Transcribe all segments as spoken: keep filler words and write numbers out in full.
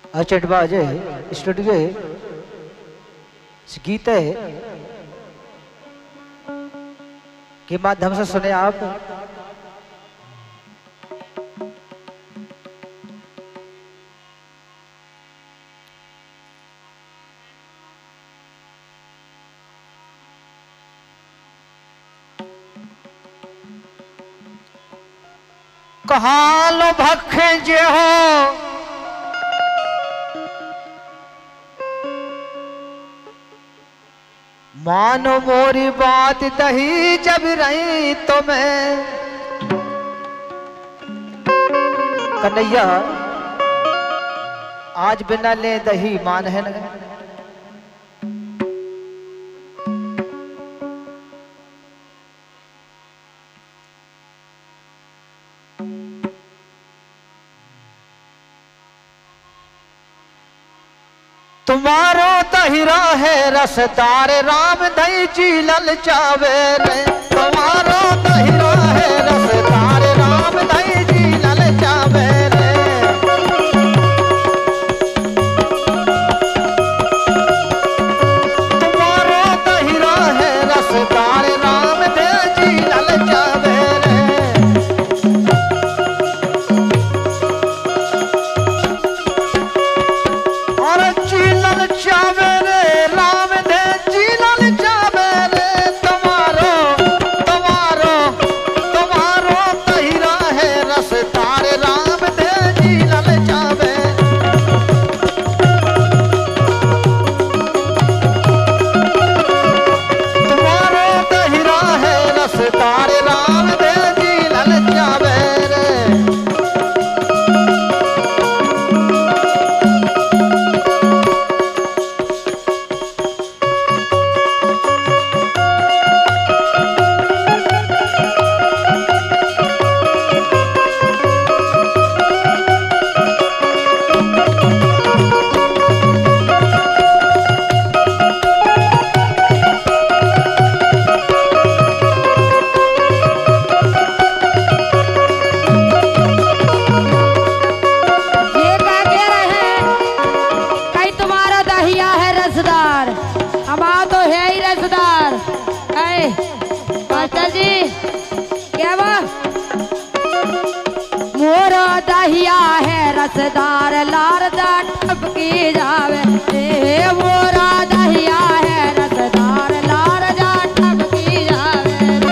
चटबाजे studio गीत के माध्यम से सुने आप। कहालो भखे जे हो मानो मोरी बात दही जब रही तो मैं कन्हैया आज बिना ले दही मान है न। तुम्हारो तहिरा है रसदार राम दही जी ललचावे रे। तुम्हारो तहिरा है रसदार राम दही जी ललचावे रे। तुम्हारो तहिरा है रसदार राम दही जी ललचावे रे। और चावे रे राम दे जीलन चावे रे। तुम्हारो तुम्हारो तुम्हारो तहिरा है रसदार राम दे जीलन चावे। तुम्हारो तहिरा है रसदार राम दे जीलन चावे रे। मोरा दहिया है रसदार लार दा टपकी जावे रे। मोरा दहिया है रसदार लार दा टपकी जावे रे।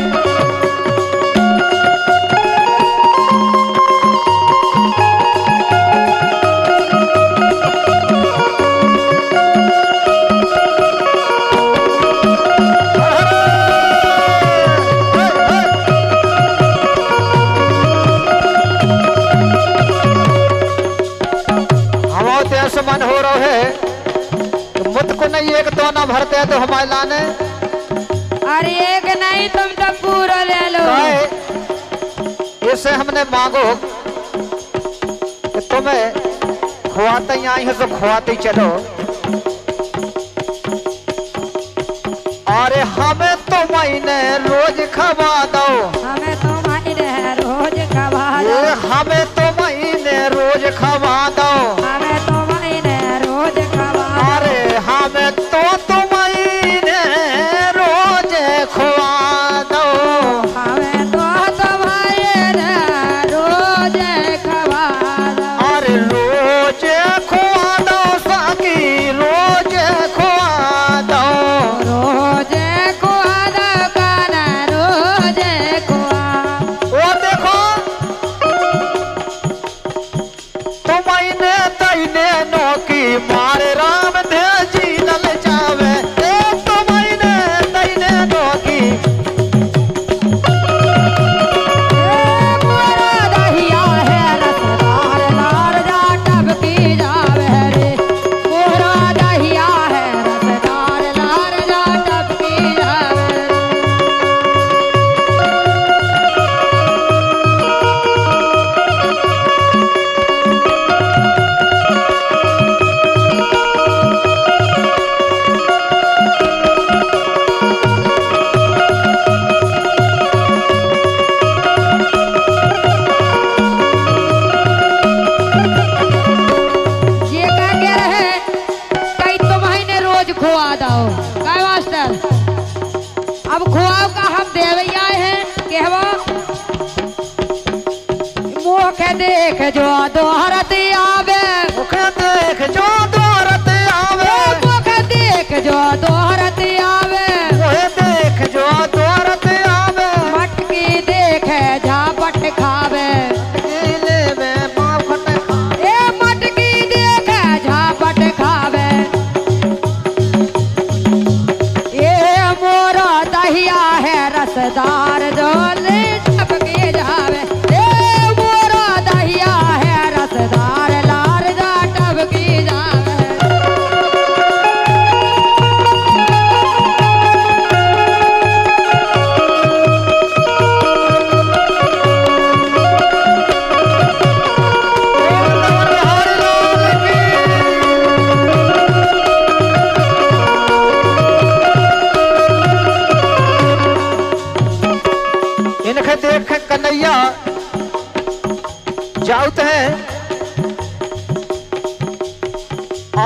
मन हो रहा है तो मुझ को नहीं एक तो ना भरते हैं तो हमारे लाने। अरे एक नहीं तुम तो पूरा ले लो। इसे हमने मांगो कि तुम्हें खुआते ही आई है तो खुआते ही चलो। अरे हमें तो महीने रोज खवा दो। हमें तो महीने रोज खवा दो। हमें तो महीने रोज खवा दो। हमें तो रोज खवा। अरे हमें तो तुम्हारे रोज खुआ दो। हमें तो तुम्हारे रोज खवा दो। अरे रोज खुआ दो साकी रोज खुआ दो। रोज खुआ दो काना रोज खुआ। वो देखो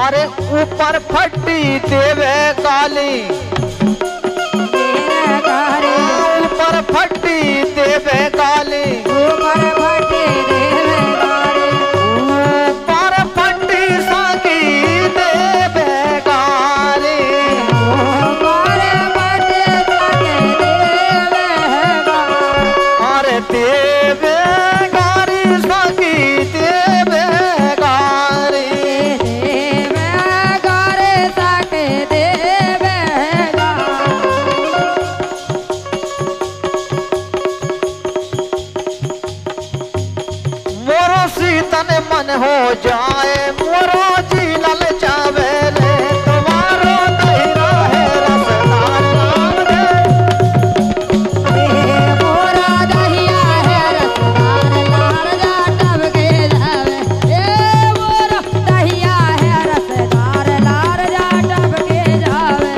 अरे ऊपर फट्टी देवे काली, देवे गारी, ऊपर फट्टी देवे काली, ऊपर फटी देवे गारी, ऊपर फट्टी साकी देवे काली, ऊपर फटी साके देवे गारी, अरे देवे गारी साकी देवे गारी। देवे गारी साके देवे गारी। मोरो सीतन मन हो जाए, मोरो जी ललचावे रे, तुम्हारो दहिरा है रसदार राम दे। मोरा दहिया है रसदार लाल जा टपके जावे, ए मोरा दहिया है रसदार लाल जा टपके जावे।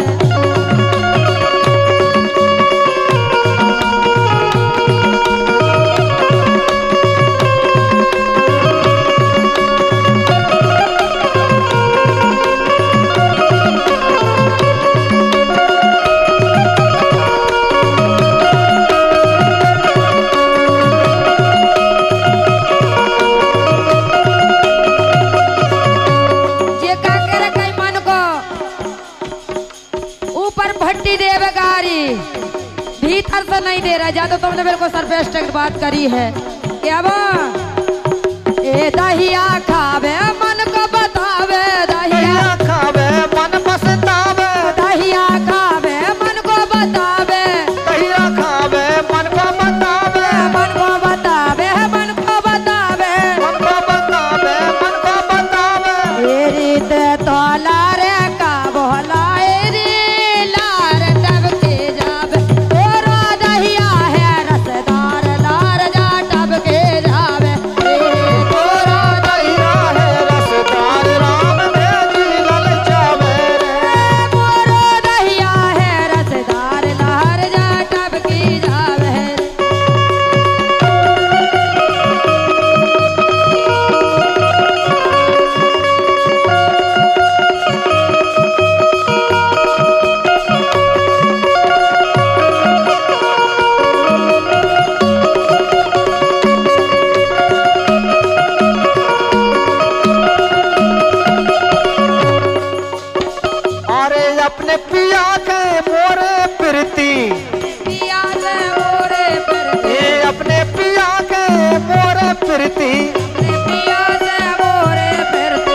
जे का करे कई मन को ऊपर भट्टी देवे गारी, भीतर से नहीं दे रहा। जा तो तुमने बिल्कुल सरफेस बात करी है। क्या बा ए दहिया खावे मन को बतावे, दहिया दहिया खावे मन पछतावे, दहिया खावे मन को बतावे, दहिया खावे मन को बतावे, मन को बतावे मन को बतावे। मन को बतावे, मन को बतावे। ए रीत तोला रे का बोला, ए री लार टपके जावे, तोरा दहिया है रसदार लार जा टपके जावे। ए तोरा दहिरा है रसदार राम दे जी ललचावे रे। मोरा दहिया है रसदार लार जा टपके जावे। अरे अपने पिया के मोरे फिरती, पिया से मोरे फिरते, ये अपने पिया के मोरे फिरती, पिया से मोरे फिरते।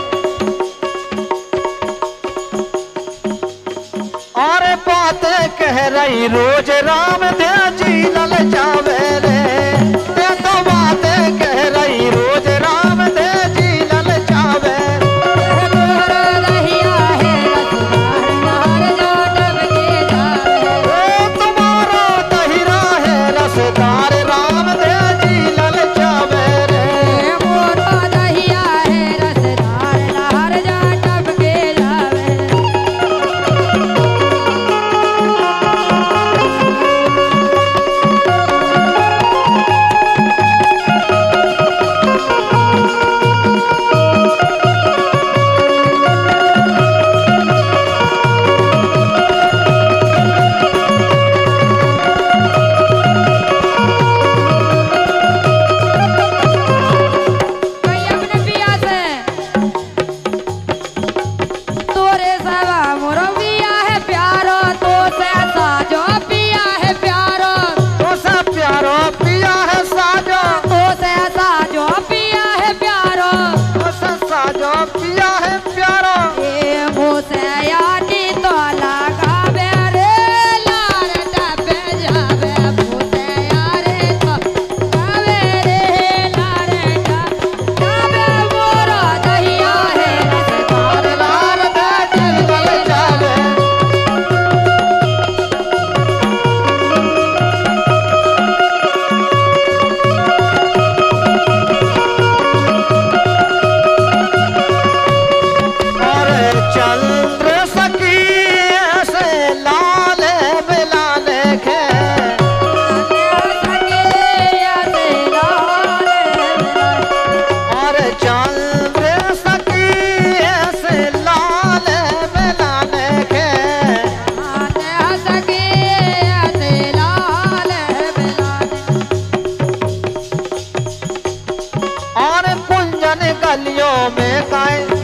और बातें कह रही रोज राम दे जी ललचावे रे। ये तो बातें कह रही रोज राम दे जी ललचावे। तोरा दहिया है रसदार लार जा टपके जावे। ओ तुम्हारा दहिरा है रसदार राम दे जी ललचावे रे। मोरा दहिया है रसदार लार जा टपके जावे। में काए